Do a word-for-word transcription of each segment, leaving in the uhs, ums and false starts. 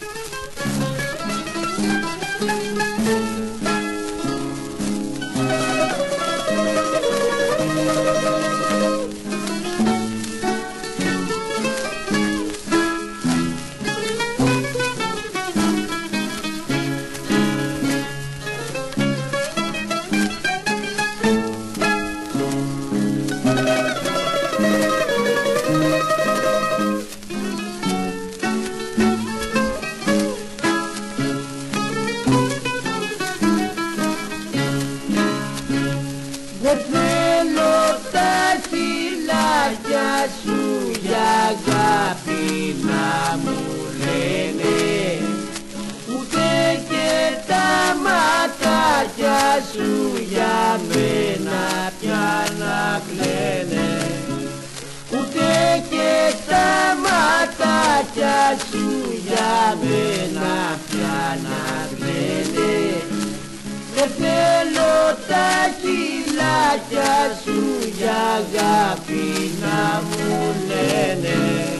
Δεν θέλω τα χειλάκια σου για αγάπη να μου λένε, ούτε και τα ματάκια σου για μένα πια να κλαίνε, ούτε και τα ματάκια σου για μένα πια να κλαίνε. Δεν θέλω τα χειλάκια σου για αγάπη να μου λένε.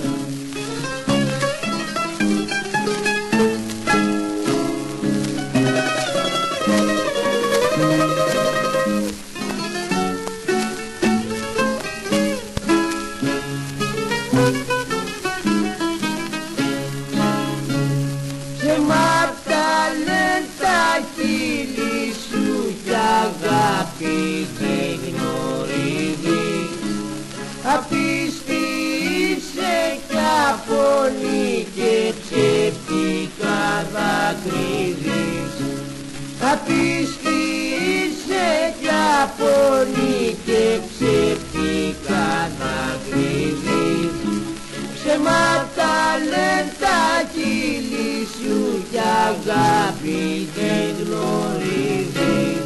Ψέματα λένε τα χείλη σου κι αγάπη δεν γνωρίζεις, απίστη είσαι κι αφωνή και ψεύτικα δακρύζεις, απίστη είσαι κι αφωνή και ψεύτικα δακρύζεις. Ψέματα λένε τα χείλη σου κι αγάπη δεν γνωρίζεις.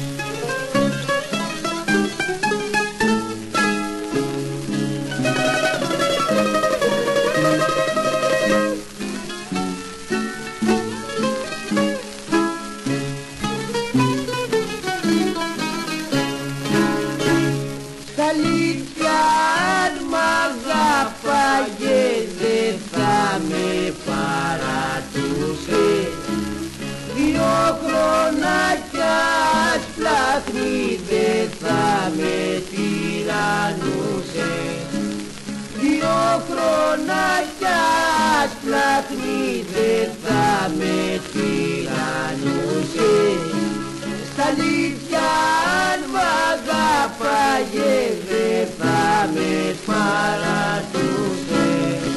Στα αλήθεια αν μ' αγάπαγες δεν θα με παρατούσε, δύο χρονάκια σπλάχνη δεν θα με τυραννούσε, δύο χρονάκια σπλάχνη δεν θα με τυραννούσε. Στα αλήθεια αν μ' αγάπαγες δεν θα με παρατούσε.